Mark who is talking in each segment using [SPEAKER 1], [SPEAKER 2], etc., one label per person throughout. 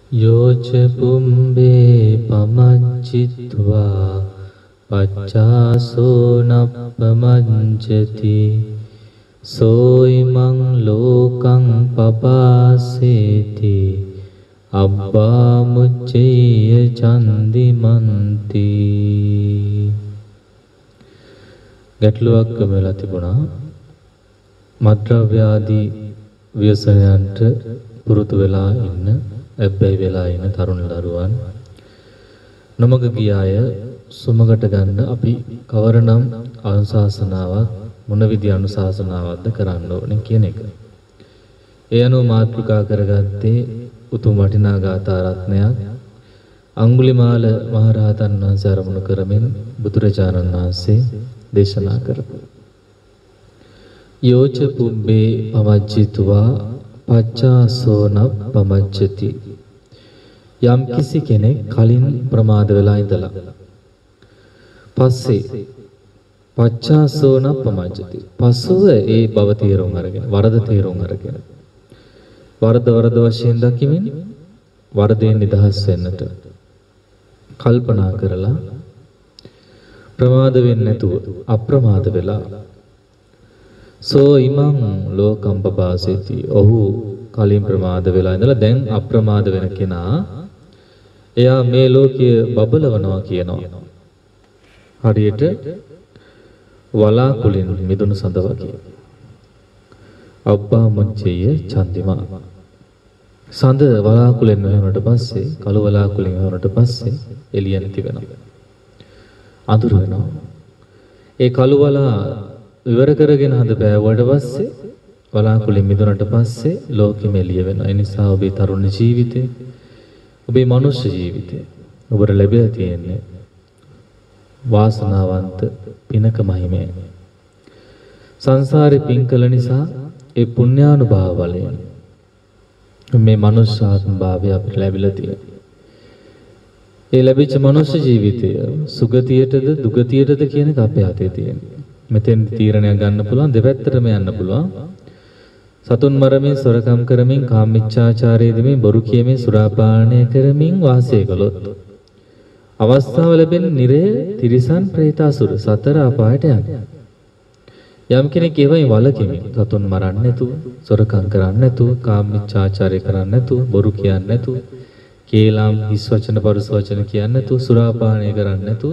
[SPEAKER 1] යෝච පුම්බේ පමච්චිත්වා පච්චාසෝ නප්පමංචති සෝයිමං ලෝකං පපාසේති අබ්බාමුච්චේය චන්දිමන්ති. ගැටලුවක් වෙලා තිබුණා. මත්ද්‍රව්‍ය ආදී ව්‍යසනයන්ට පුරුදු වෙලා ඉන්න, ඇබ්බැහි වෙලා ඉන්න තරුණ දරුවන් නොමග ගිය අය සුමගට ගන්න අපි කවරනම් අනුශාසනාවක් මොන විදි අනුශාසනාවක්ද කරන්න ඕනේ කියන එක. ඒ අනුව මාතෘකා කරගත්තේ උතුම් වටිනා ගාථා රත්නයක් අඟුලිමාල මහරහතන් වහන්සේ ආරමුණු කරමින් බුදුරජාණන් වහන්සේ දේශනා කරපු යෝච පුබ්බේ පමච්චිත්වා පච්චාසෝන පමච්චති. යම් කිසි කෙනෙක් කලින් ප්‍රමාද වෙලා ඉඳලා පස්සේ පච්චාසෝන පමච්චති, පසුව ඒ බව තීරුම් අරගෙන වරද තීරුම් අරගෙන වරද වශයෙන් දකිමින් වරදෙන් නිදහස් වෙන්නට කල්පනා කරලා ප්‍රමාද වෙන්නේ නැතුව අප්‍රමාද වෙලා සෝ ඉමං ලෝකම් පපාසෙති. ඔහු කලින් ප්‍රමාද වෙලා ඉඳලා දැන් අප්‍රමාද වෙන කෙනා එයා මේ ලෝකයේ බබලවනවා කියනවා. හරියට වලාකුලින් මිදුණු සඳ වගේ. අබ්බා මුච්චේය චන්දිමා. සඳ වලාකුලෙන් වැහුණට පස්සේ, කළු වලාකුලෙන් වැහුණට පස්සේ එළිය නැති වෙනවා. අඳුර වෙනවා. ඒ කළු වලා ඉවර කරගෙන හද බෑවුවට පස්සේ වලාකුලෙන් මිදුණට පස්සේ ලෝකෙම එළිය වෙනවා. ඒ නිසා ඔබේ තරුණ ජීවිතේ, ඔබේ මනුෂ්‍ය ජීවිතේ ඔබට ලැබිලා තියෙන්නේ වාසනාවන්ත පිනක මහිමය. සංසාරේ පින් කළ නිසා ඒ පුණ්‍යානුභාව බලයෙන් මේ මනුෂ්‍යාත්ම භාවය අපිට ලැබිලා තියෙනවා. ඒ ලැබිච්ච මනුෂ්‍ය ජීවිතය සුගතියටද දුගතියටද කියන එක අපේ අතේ තියෙනවා. මෙතෙන් තීරණයක් ගන්න පුළුවන්, දෙපැත්තටම යන්න පුළුවන්. සතුන් මරමින්, සොරකම් කරමින්, කාමීච්ඡාචාරයේ දෙමින්, බොරු කියමින්, සුරාපානය කරමින් වාසය කළොත් අවස්ථාව ලැබෙන නිරය, තිරිසන්, പ്രേතාසුර සතර අපායට යනවා. යම් කෙනෙක් ඒවයින් වළකිමින් සතුන් මරන්නේ නැතුව, සොරකම් කරන්නේ නැතුව, කාමීච්ඡාචාරය කරන්නේ නැතුව, බොරු කියන්නේ නැතුව, කේලම් හිස් වචන පරුස වචන කියන්නේ නැතුව, සුරාපානය කරන්නේ නැතුව,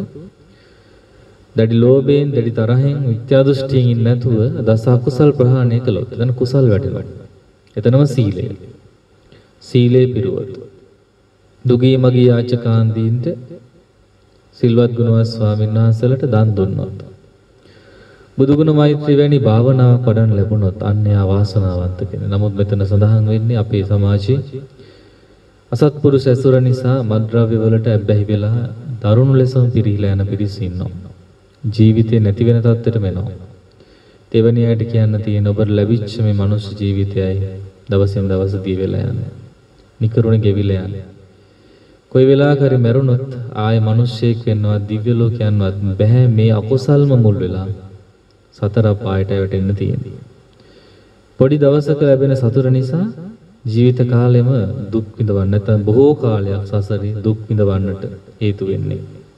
[SPEAKER 1] දැඩි ලෝභයෙන්, දැඩි තරහෙන්, මිත්‍යා දෘෂ්ටියෙන් ඉන්නේ නැතුව දස අකුසල් ප්‍රහාණය කළොත් එතන කුසල් වැඩෙනවා. එතනම සීලය. සීලේ පිරුවොත් දුගී මගී යාචකාන්දීන්ට, සිල්වත් ගුණවත් ස්වාමීන් වහන්සේලාට දන් දුන්නොත්, බුදුගුණ මෛත්‍රී වැනි භාවනාවක් වඩන්න ලැබුණොත් අන්‍යයා වාසනාවන්ත කෙනෙක්. නමුත් මෙතන සඳහන් වෙන්නේ අපේ සමාජයේ අසත්පුරුෂ ඇසුර නිසා මත්ද්‍රව්‍ය වලට ඇබ්බැහි වෙලා දරුණු ලෙසම පිරිහිලා යන පිරිස ඉන්නවා. ජීවිතේ නැති වෙන තත්ත්වයටම එනවා. දෙවැනි අයට කියන්න තියෙන ඔබට ලැබිච්ච මේ මනුෂ්‍ය ජීවිතයයි දවසින් දවස දී වෙලා යන්නේ. නිකරුණ ගෙවිලා යන්නේ. කොයි වෙලාවක හරි මැරුණොත් ආයේ මිනිස්සෙක් වෙන්නවත් දිව්‍ය ලෝකයන්වත් බෑ. මේ අකුසල්ම මුල් වෙලා සතර පායට වැටෙන්න තියෙන්නේ. පොඩි දවසක ලැබෙන සතුට නිසා ජීවිත කාලෙම දුක් විඳවන්න, නැත්නම් බොහෝ කාලයක් සසරේ දුක් විඳවන්නට හේතු වෙන්නේ.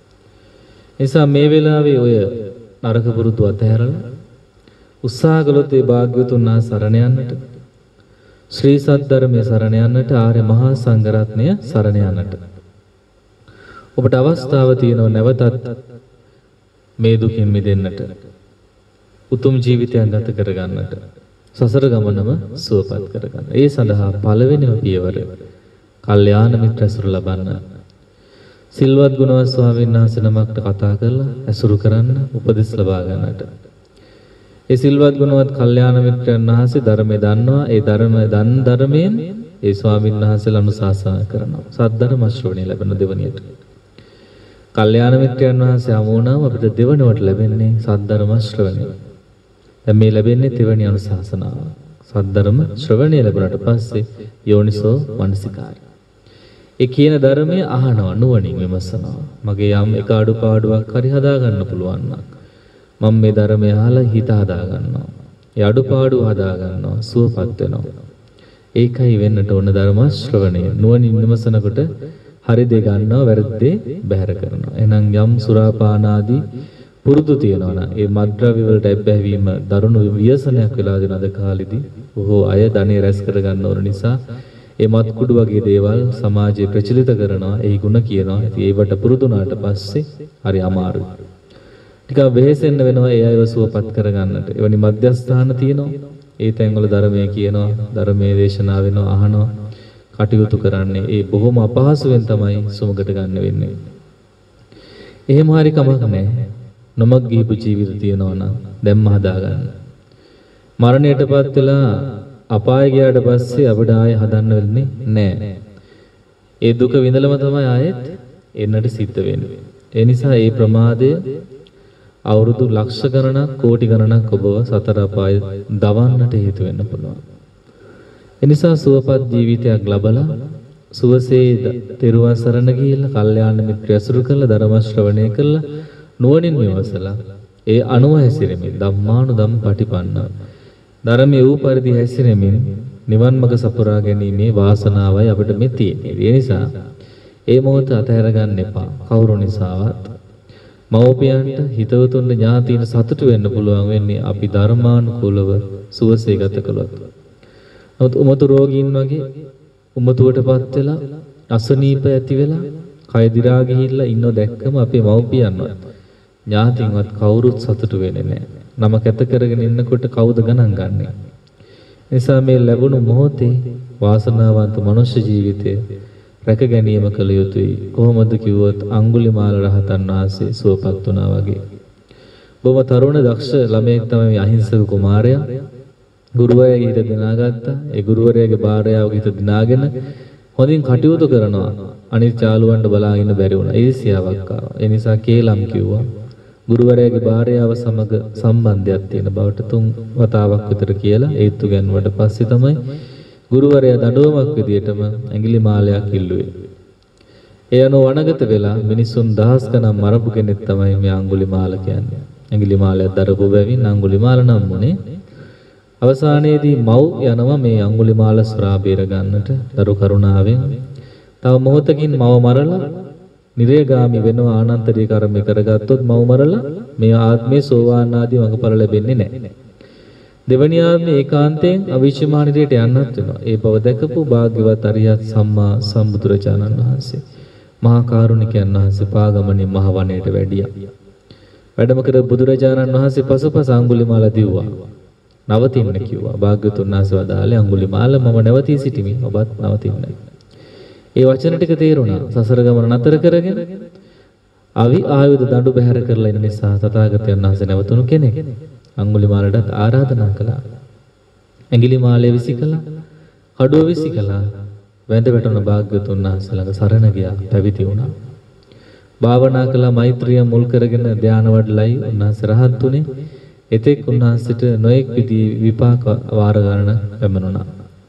[SPEAKER 1] නිසා මේ වෙලාවේ ඔය නරක පුරුදු අතහැරලා උත්සාහ කළොත් ඒ භාග්‍යවතුන් වහන්සේ සරණ යන්නට, ශ්‍රී සද්ධර්මයේ සරණ යන්නට, ආර්ය මහා සංඝරත්නය සරණ යන්නට ඔබට අවස්ථාව තියෙනවා. නැවතත් මේ දුකින් මිදෙන්නට, උතුම් ජීවිතයක් ගත කරගන්නට, සසර ගමනම සුවපත් කරගන්න. ඒ සඳහා පළවෙනිම පියවර කල්යාණ මිත්‍ර ඇසුර ලබන්න. සිල්වත් ගුණවත් ස්වාමීන් වහන්සේ නමකට කතා කරලා ඇසුරු කරන්න, උපදෙස් ලබා ගන්නට. ඒ සිල්වත් ගුණවත් කල්යාණ මිත්‍රයන් වහන්සේ ධර්මය දන්නවා. ඒ ධර්මයෙන් ඒ ස්වාමීන් වහන්සේලා අනුශාසනා කරනවා. සද්ධර්ම ශ්‍රවණය ලැබෙන දෙවනියට. කල්යාණ මිත්‍රයන් වහන්සේ හමු වුණාම අපිට දෙවනුවට ලැබෙන්නේ සද්ධර්ම ශ්‍රවණය. දැන් මේ ලැබෙන්නේ දෙවනි අනුශාසනාව. සද්ධර්ම ශ්‍රවණය ලැබුණාට පස්සේ යෝනිසෝ මනසිකාරය. ඒ කියන ධර්මය අහනවා, නුවණින් විමසනවා. මගේ යම් එක අඩුපාඩුවක් හරි හදා ගන්න පුළුවන් නම් මම මේ ධර්මය අහලා හිත හදා ගන්නවා. ඒ අඩුපාඩු හදා ගන්නවා, සුවපත් වෙනවා. ඒකයි වෙන්නට ඕන ධර්ම ශ්‍රවණය. නුවණින් විමසනකොට හරි දේ ගන්නවා, වැරදි දේ බැහැර කරනවා. එහෙනම් යම් සුරාපාන ආදී පුරුදු තියනවා නම් ඒ මත්ද්‍රව්‍ය වලට ඇබ්බැහිවීම දරුණු ව්‍යසනයක් වෙලා දෙන අද කාලෙදී බොහෝ අය ධනෙ රැස් කර ගන්න ඕන නිසා ඒ මත් කුඩු වගේ දේවල් සමාජයේ ප්‍රචලිත කරනවා, ඒ ಗುಣ කියනවා. ඉතින් ඒවට පුරුදු වුණාට පස්සේ හරි අමාරුයි. ටිකක් වෙහෙසෙන්න වෙනවා ඒ අයව සුවපත් කරගන්නට. එවැනි මධ්‍යස්ථාන තියෙනවා. ඒ තැන්වල ධර්මයේ කියනවා, ධර්මයේ දේශනා වෙනවා, අහනවා, කටයුතු කරන්නේ. ඒ බොහොම අපහසුවෙන් තමයි සුමකට ගන්න වෙන්නේ. එහෙම හරි කමක් නැහැ. නොමග ගිහපු ජීවිත තියෙනවා නම් දැම්ම හදාගන්න. මරණයටපත් වෙලා අපාය ගියාට පස්සේ අපිට ආයෙ හදන්න වෙන්නේ නැහැ. ඒ දුක විඳලම තමයි ආයෙත් එන්නට සිද්ධ වෙන්නේ. ඒ නිසා මේ ප්‍රමාදය අවුරුදු ලක්ෂ ගණනක් කෝටි ගණනක් ඔබව සතර අපාය දවන්නට හේතු වෙන්න පුළුවන්. ඒ නිසා සුවපත් ජීවිතයක් ලබලා සුවසේ තෙරුවන් සරණ ගිහිල්ලා කල්යාණ මිත්‍ර ඇසුරු කරලා ධර්ම ශ්‍රවණය කරලා නුවණින් විමසලා ඒ අනුව හැසිරෙමින් ධම්මානුධම්ම පටිපන්න ධර්මයේ වූ පරිදි හැසිරෙමින් නිවන් මඟ සපුරා ගැනීමේ වාසනාවයි අපිට මේ තියෙන්නේ. ඒ නිසා ඒ මොහොත අතහැර ගන්න එපා. කවුරු නිසාවත් මව්පියන්ට හිතවතුන්ට ඥාතීන් සතුටු වෙන්න පුළුවන් වෙන්නේ අපි ධර්මානුකූලව සුවසේ ගත කළොත්. නමුත් උමතු රෝගීන් වගේ උමතුවටපත් වෙලා අසනීප ඇති වෙලා කය දිරා ගිහිල්ලා ඉන්නව දැක්කම අපේ මව්පියන්වත් ඥාතීන්වත් කවුරුත් සතුටු වෙන්නේ නැහැ. නම කැත කරගෙන ඉන්නකොට කවුද ගණන් ගන්නෙ? නිසා මේ ලැබුණු මොහොතේ වාසනාවන්ත මනුෂ්‍ය ජීවිතය රැක ගැනීම කළ යුතුයි. කොහොමද කිව්වොත් අඟුලිමාල රහතන් වහන්සේ සුවපත් වුණා වගේ. බොහොම තරුණ දක්ෂ ළමයෙක් තමයි මේ අහිංසක කුමාරයා. ගුරුවරයාගේ හිත දිනාගත්තා. ඒ ගුරුවරයාගේ භාර්යාවගේ හිත දිනාගෙන හොඳින් කටයුතු කරනවා. අනිත් චාලුවන්ට බලාගෙන බැරි වුණා. ඊර්ෂ්‍යාවක් ආවා. ඒ නිසා කේලම් කිව්වා. ගුරුවරයාගේ භාර්යාව සමග සම්බන්ධයක් තියෙන බවට 3 වතාවක් විතර කියලා ඒත්තු ගන්නවට පස්සේ තමයි ගුරුවරයා දඬුවමක් විදියටම ඇඟිලි මාලයක් ඉල්ලුවේ. ඒ අනුව වනගත වෙලා මිනිසුන් දහස් ගණන් මරපු කෙනෙක් තමයි මේ අඟුලිමාල කියන්නේ. ඇඟිලි මාලයක් දරපු බැවින් අඟුලිමාල නම් වුණේ. අවසානයේදී මව් යනවා මේ අඟුලිමාල සොරා බේර ගන්නට දරු කරුණාවෙන්. තව මොහොතකින් මව මරලා නිරේගාමි වෙනවා. ආනන්තරී කර්ම කරගත්තොත් මව මරලා මේ ආත්මේ සෝවාන් ආදී මඟඵල ලැබෙන්නේ නැහැ. දෙවැනි ආත්මේ ඒකාන්තයෙන් අවිචමානිරයට යන්නත් වෙනවා. ඒ බව දැකපු භාග්‍යවත් අරියත් සම්මා සම්බුදුරජාණන් වහන්සේ මහා කරුණිකයන් වහන්සේ පාගමනින් මහ වනයේට වැඩියා. වැඩම කර බුදුරජාණන් වහන්සේ පසුපස අඟුලිමාල දිව්වා. නවතින්න කිව්වා. භාග්‍යවතුන් වහන්සේ වදාළේ අඟුලිමාල මම නැවතී සිටිමි. ඔබත් නවතින්න. ඒ වචන ටික තේරුණා. සසර ගමන නතර කරගෙන අවි ආයුධ දඬු බැහැර කරලා ඉන්න නිසා තථාගතයන් වහන්සේ නැවතුණු කෙනෙක්. අඟුලිමාලටත් ආරාධනා කළා. ඇඟිලි මාලය විසිකලා, කඩුව විසිකලා වැඳ වැටුණ භාග්‍යවතුන් වහන්සේ ළඟ සරණ ගියා, පැවිදි වුණා. භාවනා කළා, මෛත්‍රිය මුල් කරගෙන ධානය වඩලයි උන්වහන්සේ රහත් උනේ. එතෙක් උන්වහන්සේට නොඑක් විදිහේ විපාක වාර ගණන ලැබුණා.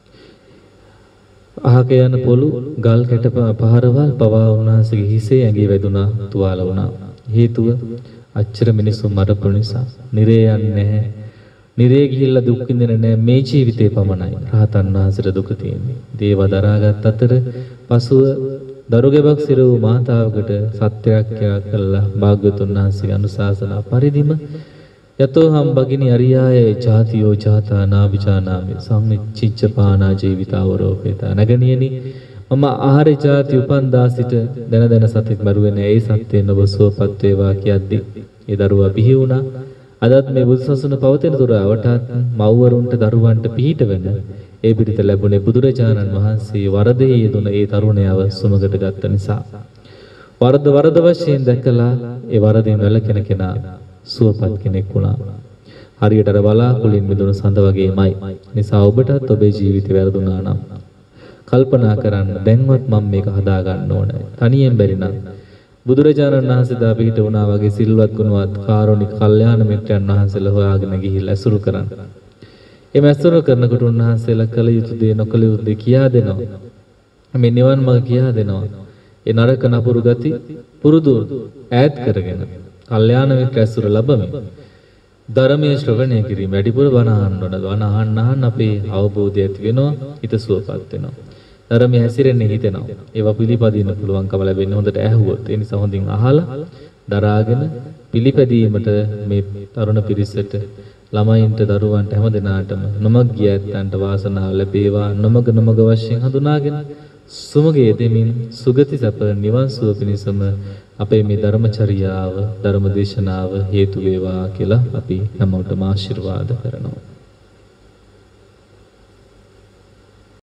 [SPEAKER 1] අහක යන පොළු ගල් කැට පහරවල් පවා උන්වහන්සේගේ හිසේ ඇඟේ වැදුනා, තුවාල වුණා. හේතුව අච්චර මිනිස්සු මරපු නිසා. නිරේ යන්නේ නැහැ. නිරේ ගිහිල්ලා දුක් විඳින්නේ නැහැ. මේ ජීවිතේ පමණයි රහතන් වහන්සේට දුක තියෙන්නේ. දේව දරාගත් අතර පසුව දරුගෙබක් සිර වූ මාතාවකට සත්‍යයක් කළා භාග්‍යවතුන් වහන්සේගේ අනුශාසනා පරිදිම යතෝහම් බගිනි අරියාය ජාතියෝ ජාතා නාවිචානාමි සම්මිච්ඡිච්ඡ පානා ජීවිතාවරෝපේතා නගණියනි මම ආහාර ජාති උපන්දා සිට දන සතෙක් මරුවේ ඒ සත්‍යයෙන් ඔබ සුවපත් වේවා කියද්දි ඒ දරුවා බිහි වුණා. අදත් මේ බුදුසසුන පවතින තුර අවටත් මව්වරුන්ට දරුවන්ට පිහිට වෙන ඒ පිළිත ලැබුණේ බුදුරජාණන් වහන්සේ වරදේ යෙදුන ඒ තරුණයව සුමගට ගත්ත නිසා. වරද වශයෙන් දැකලා ඒ වරදින් වැළකෙන කෙනා සුවපත් කෙනෙක් වුණා. හරියට අර බලාකුලින් මිදුණු සඳ වගේමයි. නිසා ඔබටත් ඔබේ ජීවිතය වැරදුනා නම් කල්පනා කරන්න, දැන්වත් මම මේක හදා ගන්න ඕනේ. තනියෙන් බැරි නම් බුදුරජාණන් වහන්සේ දා පිට වුණා වගේ සිල්වත් ගුණවත් කාරුණික කල්යාණ මිත්‍රයන් වහන්සේලා හොයාගෙන ගිහිල්ලා ඇසුරු කරන්න. එමෙ ඇසුරු කරනකොට උන්වහන්සේලා කළ යුතු දේ නොකළ යුතු දේ කියා දෙනවා. මේ නිවන් මාර්ග කියා දෙනවා. ඒ නරක නපුරු ගති පුරුදු ඈත් කරගෙන කල්යාණ මිත්‍ර ඇසුර ලැබෙමි. ධර්මයේ ශ්‍රවණය කිරීම වැඩිපුර බණ අහන්න ඕන. බණ අහන්න අපේ අවබෝධය ඇති වෙනවා, හිත සුවපත් වෙනවා. ධර්මයේ හැසිරෙන්නේ හිතෙනවා. ඒවා පිළිපදින්න පුළුවන්කම ලැබෙන්නේ හොඳට ඇහුවොත්. ඒ නිසා හොඳින් අහලා දරාගෙන පිළිපැදීමට මේ තරුණ පිරිසට, ළමයින්ට, දරුවන්ට හැමදෙනාටම නොමග ගිය ඇත්තන්ට වාසනාව ලැබේවා. නොමග වශයෙන් හඳුනාගෙන සුමගේ දෙමින් සුගති සැප නිවන් සුව පිණිසම අපේ මේ ධර්මචර්යාව, ධර්ම දේශනාව හේතු වේවා කියලා අපි හැමෝටම ආශිර්වාද කරනවා.